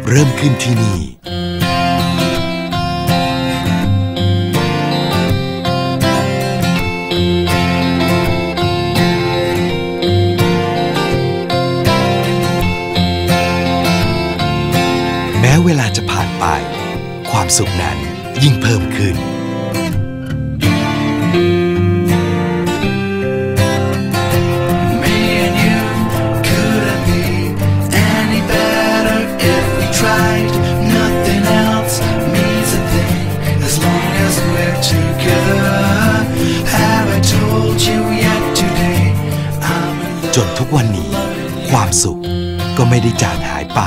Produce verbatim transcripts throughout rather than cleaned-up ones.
เริ่มขึ้นที่นี่แม้เวลาจะผ่านไปความสุขนั้นยิ่งเพิ่มขึ้นจนทุกวันนี้ความสุขก็ไม่ได้จางหายไป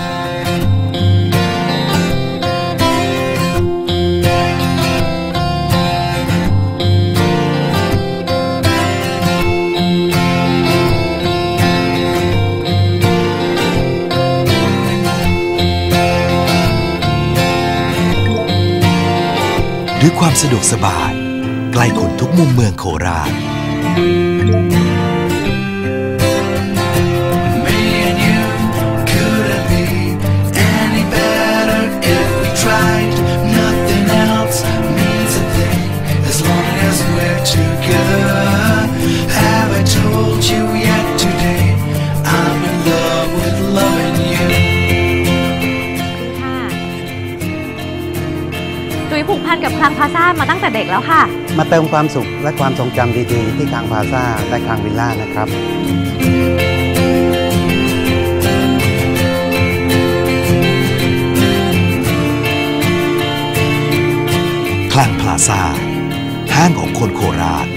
ด้วยความสะดวกสบายใกล้คนทุกมุมเมืองโคราชผูกพันกับคลังพลาซ่ามาตั้งแต่เด็กแล้วค่ะมาเติมความสุขและความทรงจำดีๆที่คลังพลาซ่าและคลังวิลล่านะครับคลังพลาซ่าห้างของคนโคราช